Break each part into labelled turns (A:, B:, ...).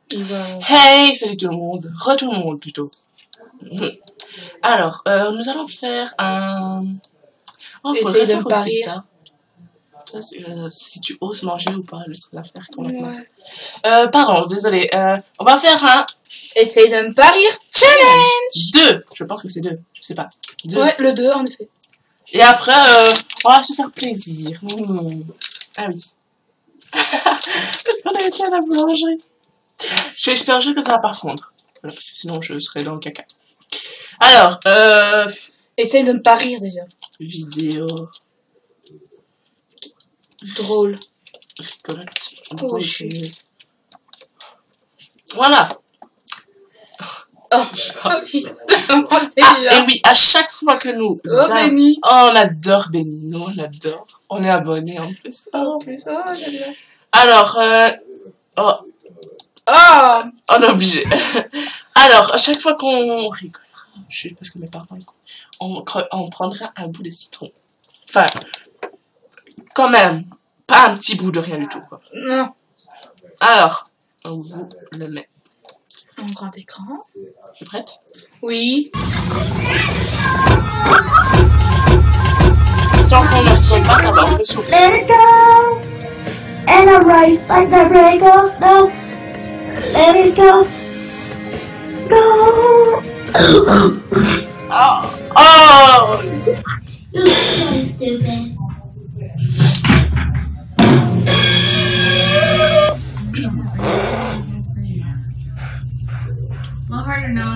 A: Hey, salut tout le monde. Tout le monde plutôt. Alors, nous allons faire un... Oh, faudrait faire aussi ça. Toi, si tu oses manger ou pas, le truc à faire complètement. Pardon, désolé. On va faire un...
B: Essaye de me pas rire challenge
A: 2. Je pense que c'est 2. Je sais pas. 2.
B: Ouais, le 2 en effet.
A: Et après, on va se faire plaisir. Ah oui. Parce qu'on a été à la boulangerie. J'espère juste que ça va pas fondre. Voilà, parce que sinon je serai dans le caca. Alors,
B: essaye de ne pas rire déjà.
A: Vidéo.
B: Drôle.
A: Rigolote. Drôle, c'est mieux. Voilà.
B: Oh, putain.
A: Et oui, à chaque fois que nous...
B: Benny.
A: Oh, on adore Benny. Nous, on l'adore. On est abonnés en plus.
B: Oh, plus. Oh, j'aime bien.
A: Alors, oh.
B: Oh,
A: on est obligé. Alors, à chaque fois qu'on rigole, juste parce que mes parents écoutent, on prendra un bout de citron. Enfin, quand même, pas un petit bout de rien du tout, quoi.
B: Non.
A: Alors, on vous le met.
B: Un grand écran.
A: Tu es prête?
B: Oui.
A: Tant qu'on ne rigole pas, ça va un peu souffler.
C: Let it go, and I rise like the break of dawn. Let it go, go.
A: Oh! Oh!
C: You're so stupid.
D: A little harder, Noah.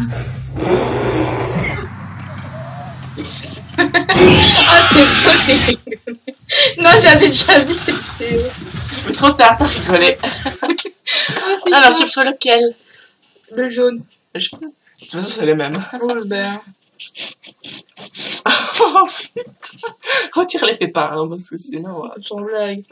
B: Ah, c'est vrai. Non, j'avais déjà vu cette vidéo.
A: Mais trop tard, t'as rigolé. Alors, tu feras lequel?
B: Le jaune.
A: De toute façon, c'est les mêmes.
B: Oh, ben.
A: Oh, putain. Retire les pépins, hein, parce que sinon...
B: Sans blague.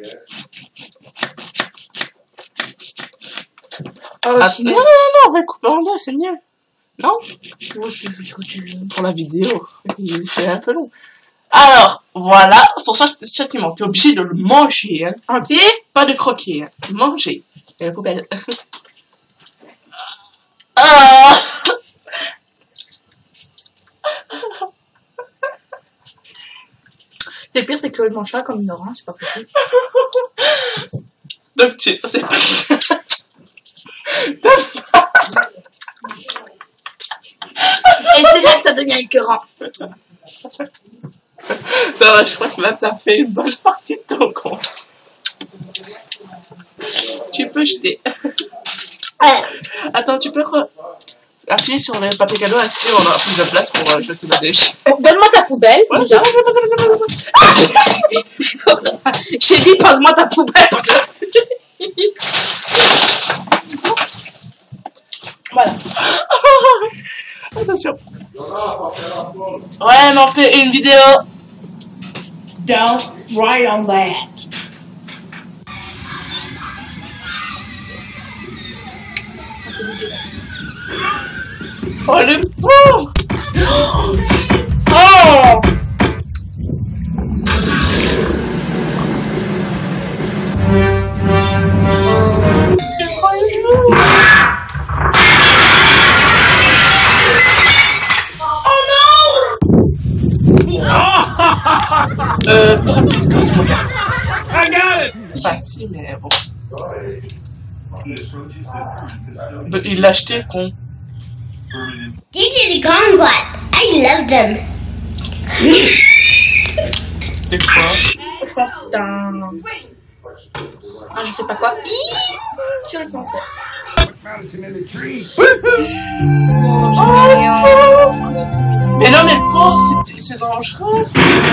B: Oh,
A: Ah, non, on va le couper en deux, c'est mieux. Non?
B: Moi, je fais ce que tu veux.
A: Pour la vidéo. C'est un peu long. Alors, voilà, son châtiment. T'es obligé de le manger. Hein.
B: Entier?
A: Pas de croquer. Hein. Manger. Et la poubelle. Ah.
B: C'est pire, c'est que je mange ça comme une orange, c'est pas possible.
A: Donc, tu sais pas que...
B: Et c'est là que ça devient écœurant.
A: Ça va, je crois que là, t'as fait une bonne partie de ton compte. Tu peux jeter. Attends, tu peux appuyer sur le papier cadeau, ainsi on aura plus de place pour jeter le déchet.
B: Donne-moi ta poubelle,
A: Ouais,
B: déjà. J'ai dit, passe-moi ta poubelle. Voilà.
A: Attention. Ouais, mais on fait une vidéo.
D: Don't write on that.
A: Oh, le pauvre. Oh. C'est trop chou. T'auras plus de gosse, mon gars. Pas si, mais bon. Il l'a acheté, con.
E: These are the Gongbot. I love them.
A: C'était quoi?
B: Ça, c'est un... Ah, je sais pas quoi. Je laisse monter.
A: Mais non, mais bon, c'est dangereux.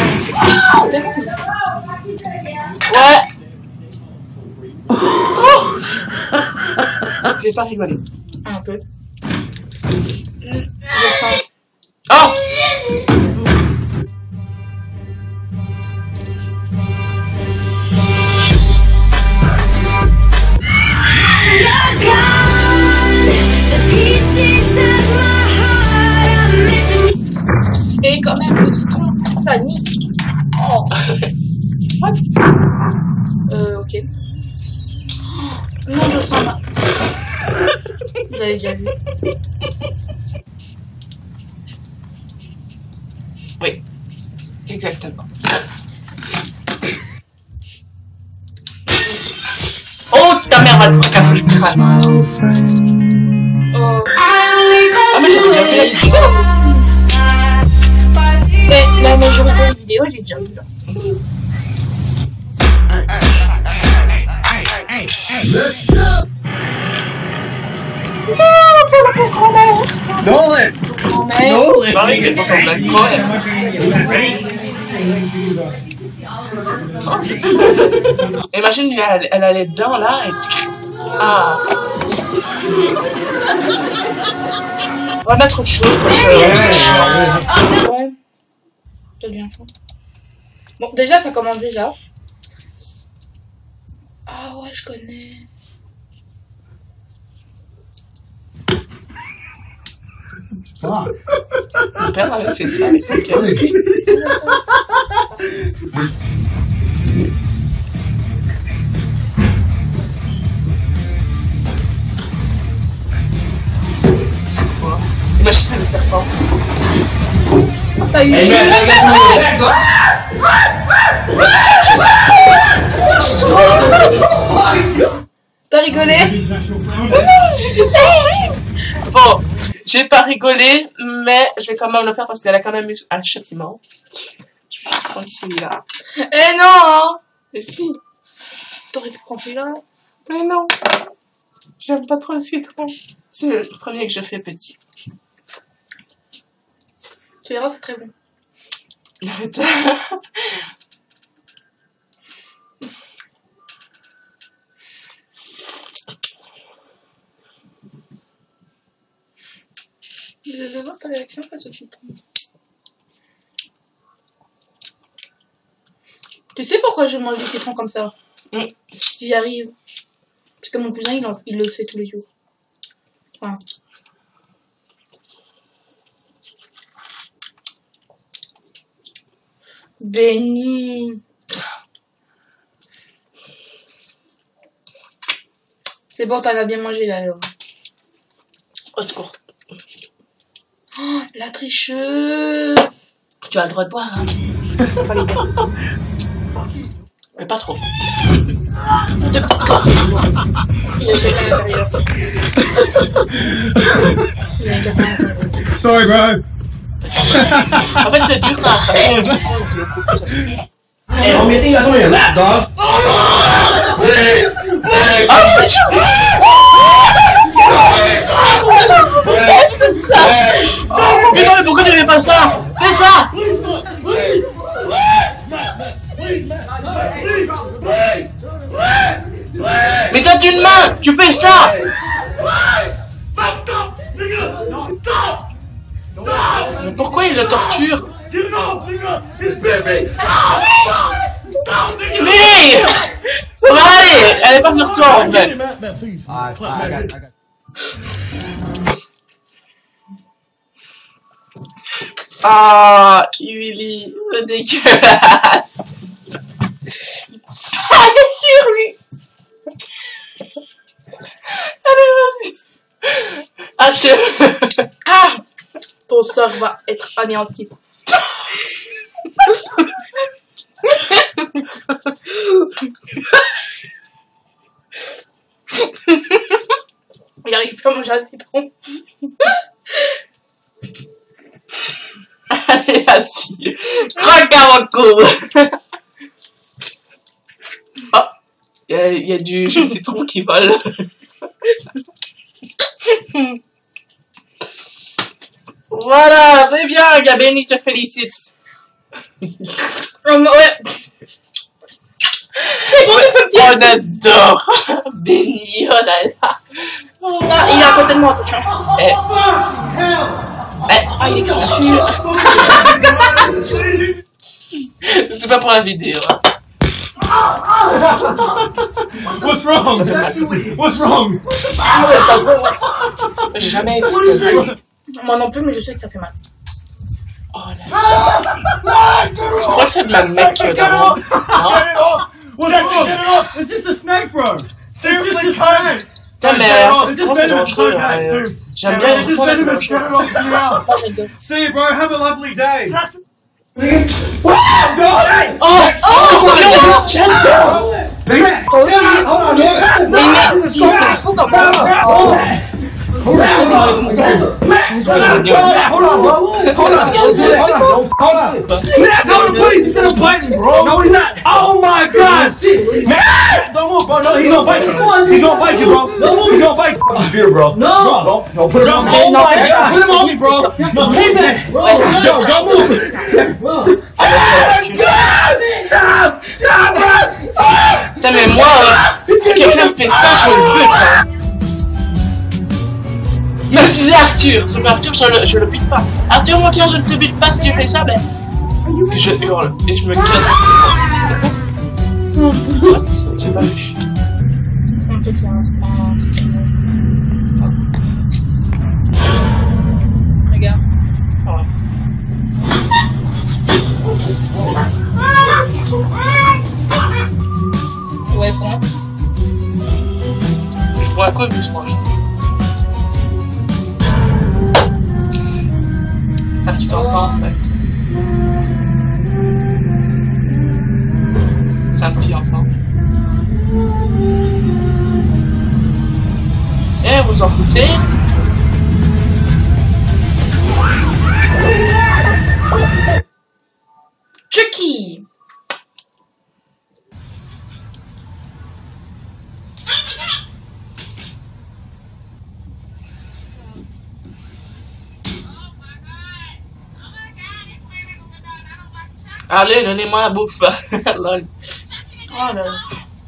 A: Ouais. Oh. J'ai pas rigolé.
B: Un peu. Je sens.
A: Oh.
B: Et quand même, le citron, ça nique.
A: Oh. What?
B: Ok. Non, je le sens pas. Vous avez déjà vu.
A: Oui, exactement. Oh, ta mère va te fracasser le crâne.
B: Oh.
A: Ah, mais j'avais déjà vu la vidéo.
B: Mais la majorité des vidéos, j'ai déjà vu là.
F: Nolan!
B: Grand-mère.
F: Nolan!
A: Bah oui, mais on s'en blague quand même. Oh, c'est tout. Imagine, elle allait dedans là et... Ah. On va mettre autre chose parce que c'est chiant.
B: Bon. Ça devient fou. Bon, déjà, ça commence déjà. Ah ouais, je connais.
F: Ah.
A: Mon père avait fait ça avec sa caisse. C'est quoi? Imagine, c'est le serpent.
B: Oh, t'as eu
F: Hey,
B: chaud. T'as rigolé?
A: Bon, j'ai pas rigolé, mais je vais quand même le faire parce qu'elle a quand même eu un châtiment. Je vais prendre celui-là.
B: Eh non!
A: Et si?
B: T'aurais pu prendre celui-là?
A: Mais non. J'aime pas trop le citron. C'est le premier que je fais petit.
B: Tu verras, c'est très bon.
A: Arrête.
B: Je vais voir ta réaction face au citron. Tu sais pourquoi je mange du citron comme ça? J'y arrive. Parce que mon cousin, il le fait tous les jours. Enfin. Béni. C'est bon, t'en as bien mangé là, alors.
A: Au secours.
B: Oh, la tricheuse.
A: Tu as le droit de boire, hein.
B: Fallait dire.
A: Mais pas trop.
B: Deux petites gorgées. Il a jamais à l'intérieur. Il a jamais à l'intérieur.
F: Sorry, bro!
A: En fait, c'est dur ça. Je l'ai coupé, ça se fait.
F: Hey, homie, I think that's on your lap, dog!
A: Mais non, mais pourquoi tu fais pas ça? Fais ça! Mais t'as une main! Tu fais ça! Mais pourquoi il le torture? Mais! Ça va aller! Elle est pas sur toi en fait! Ah, Willy, c'est dégueulasse! Ah, elle est sur lui! Allez, vas-y! Achève!
B: Ah! Ton sort va être anéanti. Il arrive pas à manger un citron.
A: Allez, vas-y! Regarde mon cou! Oh! Il y a du jus de citron qui vole. Voilà, c'est bien, Gabini, je te félicite.
B: Ouais. C'est bon, tu peux me dire.
A: On adore Benny, oh là là.
B: Ah, il est à côté de moi, ce chien.
A: Eh.
B: Ah, il est confus.
A: C'était pas pour la vidéo. Hein.
F: What's wrong?
A: Ça fait mal, ça.
F: What's wrong?
B: Ah ouais, t'as gros, ouais.
A: J'ai jamais été tasé.
B: Moi non plus, mais je sais que ça fait mal.
A: Oh là là. Tu crois que c'est de la mec d'avant? Non?
F: What's wrong? Get it off! It's just a snake, bro! It's just a snake!
A: Putain, mais serpent, c'est dangereux. J'aime bien les serpents, mais c'est dangereux.
B: Moi, j'adore.
F: See, bro, have a lovely day.
A: Oh, scorpion, j'adore.
B: Mais c'est fou quand même.
F: Hold on, please, he's gonna bite me, bro. No, he's not. Oh my God. Don't move, bro. No, he's gonna bite you. He's gonna bite you, bro. No, he's gonna bite you. Beer, bro. No, don't put it on me. Oh my God, put him on me, bro. No, keep it. Yo, don't move. Stop, stop, bro.
A: Putain, mais moi, quelqu'un fait ça, je le bute, hein. Même si c'est Arthur, sauf qu'Arthur, je le bute pas. Arthur, moi, quand je ne te bute pas, si tu fais ça, ben. Puis je hurle et je me casse. What? J'ai pas vu.
B: En fait, il y a un regarde. Ouais, bon.
A: Je vois un coup, je mange. C'est un petit enfant, en fait. C'est un petit enfant. Eh, vous en foutez?
B: Chucky!
A: Allez, donnez-moi la bouffe. Lol.
B: Oh là là.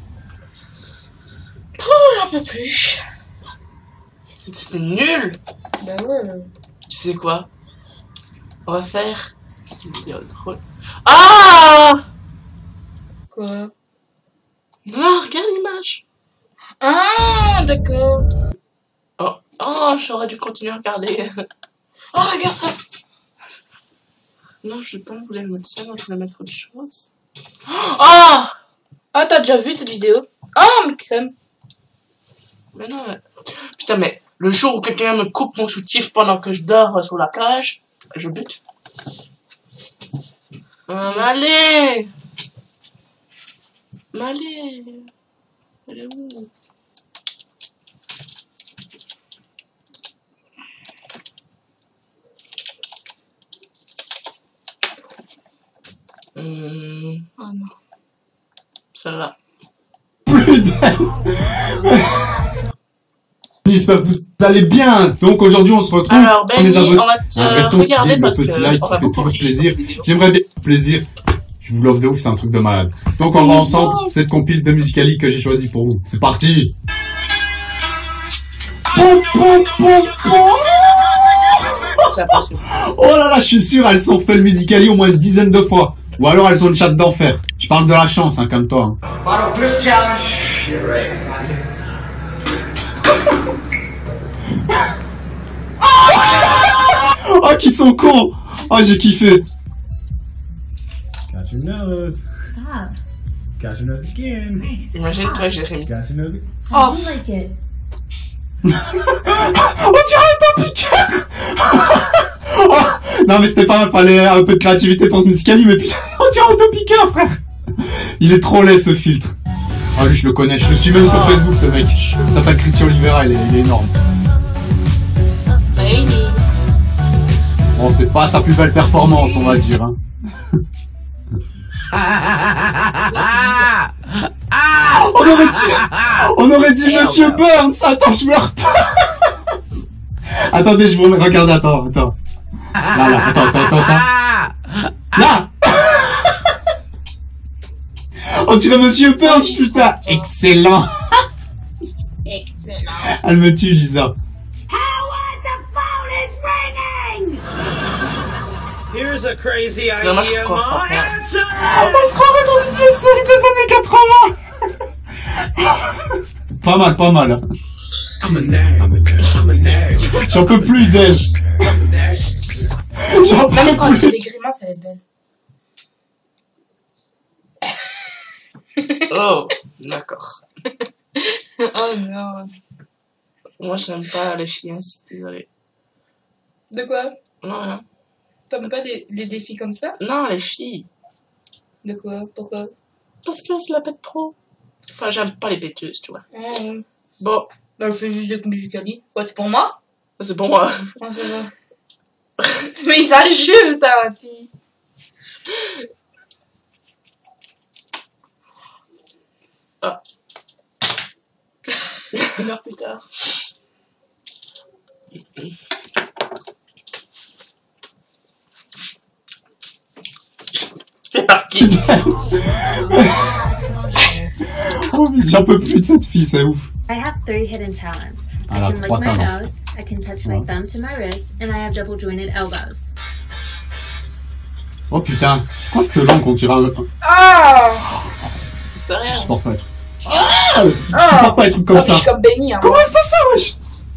B: Oh, j'en peux plus.
A: C'était nul.
B: Bah ouais.
A: Tu sais quoi? On va faire une vidéo drôle. Ah!
B: Quoi?
A: Non, regarde l'image.
B: Ah, d'accord.
A: Oh, j'aurais dû continuer à regarder.
B: Oh, regarde ça.
A: Non, je sais pas, je voulais mettre ça, je voulais mettre autre chose. Oh!
B: Ah, t'as déjà vu cette vidéo? Oh, Mixem.
A: Mais non, mais... Putain, mais le jour où quelqu'un me coupe mon soutif pendant que je dors sur la plage, je bute. Allez! Allez! Elle est où?
B: Oh non.
A: Celle-là.
G: Plus d'elle. J'espère que vous allez bien. Donc aujourd'hui on se retrouve.
A: Alors
G: pour les
A: Benny,
G: abonnés.
A: on va te
G: Restons
A: regarder
G: le
A: parce
G: petit
A: que
G: like
A: on
G: qui
A: va
G: fait
A: beaucoup
G: toujours
A: rire
G: plaisir.
A: sur la vidéo.
G: J'aimerais bien plaisir. Je vous l'offre de ouf, c'est un truc de malade. Donc on va ensemble cette compile de Musicali que j'ai choisi pour vous. C'est parti. Pom, pom, pom, pom.
A: C'est impossible.
G: Oh là là, je suis sûr, elles sont fait le Musicali au moins une dizaine de fois. Ou alors elles ont une chatte d'enfer. Je parle de la chance, hein, comme toi. Hein. Oh, qui sont cons. Oh, j'ai kiffé.
F: Got your nose.
D: Stop.
F: Got your nose again.
D: Nice.
A: Imagine-toi, Jérémy.
F: Got your nose again.
D: How do you like it?
G: On dirait un top-piqueur. Oh, non mais c'était pas mal, fallait un peu de créativité pour ce Musicali, mais putain, on dirait un top-piqueur, frère. Il est trop laid ce filtre. Ah lui je le connais, je le suis même sur Facebook ce mec. Il s'appelle Christian Oliveira, il est énorme.
B: Baby.
G: Bon c'est pas sa plus belle performance on va dire. Hein. On aurait dit Monsieur Burns. Attends, je me repasse. Attendez, je vous regarde. Attends. Là, attends. Là. On dirait Monsieur Burns, putain. Excellent. Elle me tue, Lisa.
F: Here's a crazy
A: C'est dommage
F: idea.
A: qu'on comprend
F: My
A: pas.
F: answer.
G: On se croirait dans une vieille série des années 80. Pas mal. Hein. J'en peux plus d'elle. J'en
B: Même
G: peux
B: quand elle fait
G: plus.
B: des grimaces, elle est belle.
A: Oh, d'accord.
B: Oh non.
A: Moi, je n'aime pas les filles, hein, désolé.
B: De quoi?
A: Non, rien.
B: T'aimes pas les défis comme ça?
A: Non, les filles.
B: De quoi? Pourquoi?
A: Parce que se la pète trop. Enfin, j'aime pas les péteuses, tu vois. Bon,
B: Bah, je fais juste des combis du Cali. Quoi, c'est pour moi?
A: c'est pour moi.
B: Ah, ça va. Mais ça joue, ta fille.
A: Ah.
B: 1 heure plus tard.
A: C'est parti.
G: Oh, j'en peux plus de cette fille, c'est ouf.
H: I have 3 hidden talents. I
G: Elle a
H: can lick
G: 3
H: my
G: talents.
H: nose, I can touch my thumb to my wrist, and I have double jointed elbows.
G: Oh putain, c'est quoi cette langue qu'on dirait
B: Ah!
A: C'est
G: Je
A: rien.
G: supporte pas les trucs. Je supporte pas les trucs comme
B: Ah, mais
G: ça.
B: je suis comme Benny, hein.
G: Comment elle fait ça, wesh?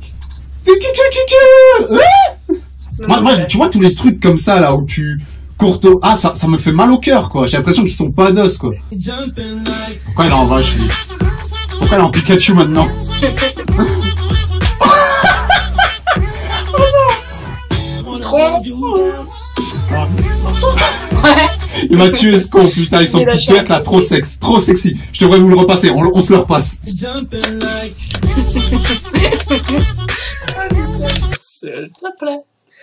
G: Moi, tu vois tous les trucs comme ça, là, où tu cours ah, ça me fait mal au cœur, quoi. J'ai l'impression qu'ils sont pas d'os, quoi. Pourquoi elle est en vache, lui? Pourquoi elle est en Pikachu, maintenant?
B: Trop.
G: Il m'a tué ce con, putain, avec son
B: Il a
G: petit twerk, là, trop sexy. Trop sexy. Je devrais vous le repasser, on se le repasse.
A: S'il te plaît.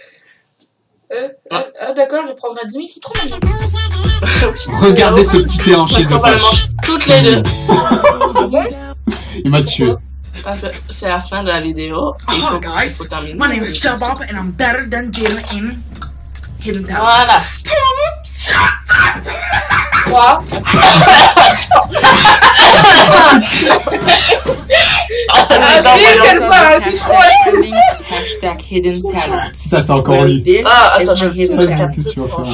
B: D'accord, je prendrai un demi-citron maintenant.
G: Regardez ce petit hanché
A: Parce
G: de
A: qu'on va le
G: vache.
A: manger toutes les deux.
B: Ah bon?
G: Il m'a tué.
A: Parce que c'est la fin de la vidéo. Il faut terminer.
D: My name is Jabop and I'm better than Jim in Hidden Talent.
A: Voilà.
B: 3.
A: Les gens
B: quelle part, c'est trop.
I: Hashtag hidden talents.
G: Putain, c'est encore lui.
I: This
A: Ah,
I: is
A: attends,
I: my hidden
G: Vas-y,
I: talent.
G: qu'est-ce que tu vas faire?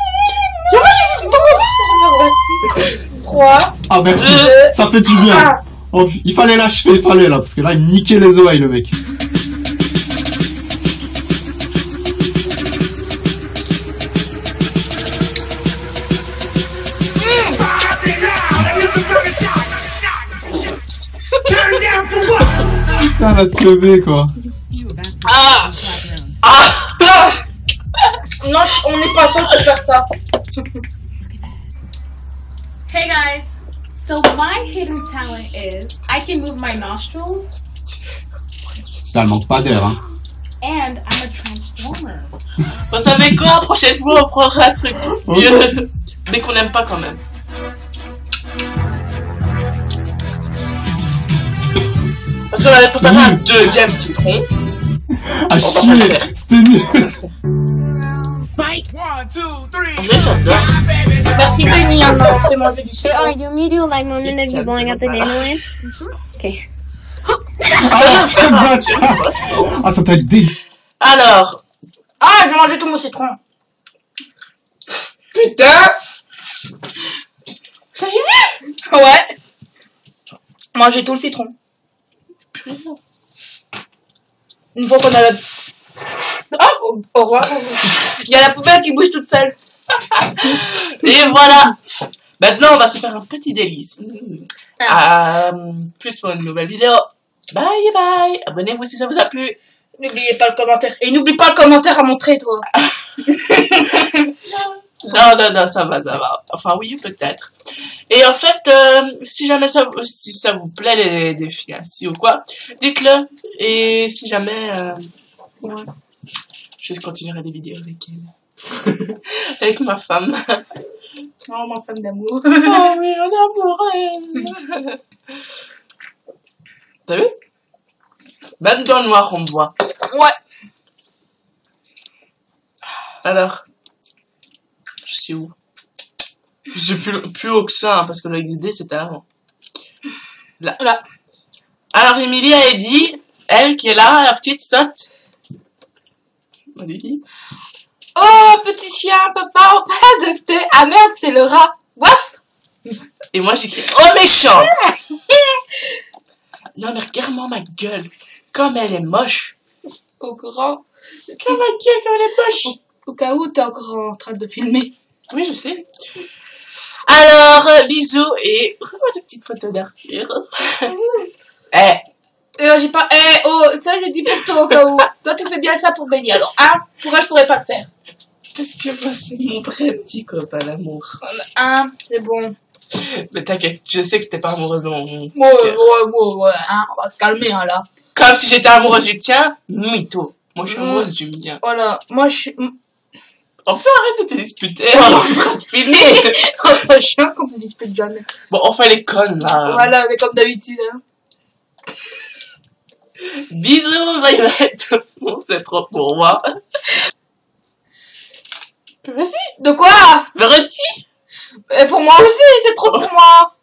B: 3.
G: Ah, merci. Ça fait du bien. Oh, il fallait l'achever, il fallait, là, parce que là, il niquait les oreilles, le mec. Putain, la teubée, quoi.
A: Ah.
B: Non, on n'est pas fait pour faire ça.
J: Hey guys, so my hidden talent is I can move my nostrils
G: Ça, elle manque pas d'air, hein.
J: and I'm a transformer.
A: Vous savez quoi? Prochaine fois, on prendra un truc mieux. Mais qu'on n'aime pas quand même. Parce qu'on avait préparé un deuxième citron.
G: Ah, chier. C'était nul.
A: En vrai, j'adore.
B: Merci Benny, hein, on fait manger du citron.
H: Alright, do you want me to do a live moment of you blowing up the dandelion? Okay.
G: Ah, c'est bâtard. Ah, ça doit être dégueu.
A: Alors.
B: Ah, j'ai mangé tout mon citron.
A: Putain. Ça y est?
B: Ouais. Manger tout le citron. Une fois qu'on a la... Ah, au revoir. Il y a la poubelle qui bouge toute seule.
A: Et voilà. Maintenant, on va se faire un petit délice. Plus pour une nouvelle vidéo. Bye bye. Abonnez-vous si ça vous a plu.
B: N'oubliez pas le commentaire. Et n'oublie pas le commentaire à montrer, toi.
A: Non, ça va. Enfin, oui, peut-être. Et en fait, si jamais ça vous plaît, les défis ainsi ou quoi, dites-le. Et si jamais... ouais. Je continuerai des vidéos avec elle. Avec ma femme.
B: Oh, ma femme d'amour.
A: Oh oui, on amoureuse. T'as vu? Même dans le noir, on me voit.
B: Ouais.
A: Alors, je suis où? Je suis plus haut que ça, hein, parce que le XD c'était avant. Là. Alors, Émilie a dit, elle qui est là, la petite saute. On dit.
B: Oh, petit chien, papa, on peut adopter. Ah merde, c'est le rat. Waf.
A: Et moi j'écris, oh méchante. Non mais regarde-moi ma gueule. Comme elle est moche.
B: Au grand.
A: Comme ma gueule, comme elle est moche.
B: Au cas où t'es encore en train de filmer.
A: Oui, je sais. Alors, bisous et revois des petites photos d'Arthur. Eh,
B: J'ai pas... Eh, oh, ça, je le dis pour toi au cas où. Toi, tu fais bien ça pour Benny. Alors, pourquoi je pourrais pas le faire?
A: Parce que moi, c'est mon vrai petit copain d'amour.
B: C'est bon.
A: Mais t'inquiète, je sais que t'es pas amoureuse de mon cœur.
B: Ouais, on va se calmer, là.
A: Comme si j'étais amoureuse du tien, mytho. Moi, je suis amoureuse du mien.
B: Voilà, moi, je suis...
A: On peut arrêter de te disputer, on est en train de filmer.
B: Entre chiens qu'on se dispute jamais.
A: Bon, on fait les connes, là.
B: Voilà, mais comme d'habitude, hein.
A: Bisous, bye bye tout le monde, c'est trop pour moi. Vas-y.
B: De quoi?
A: Me retire.
B: Pour moi aussi, c'est trop pour moi.